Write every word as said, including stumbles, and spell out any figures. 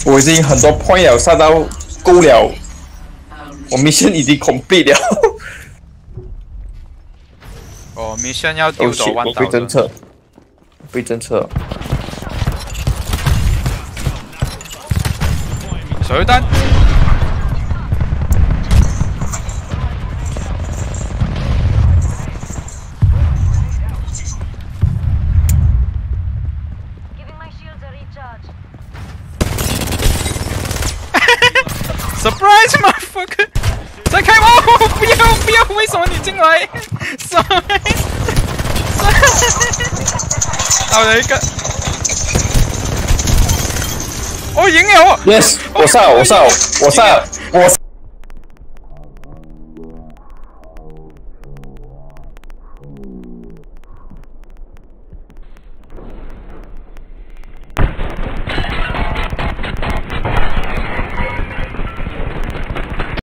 我已经很多 point 了，杀到够了，我 mission 已经 complete 了。 哦 ，mission 要丢到万我被侦测，被侦测。 手榴弹。 Surprise, motherfucker！ 再开我！不要不要！为什么你进来？Sorry， 好了一个，我赢了！ Yes， 我杀了，我杀了，我杀了。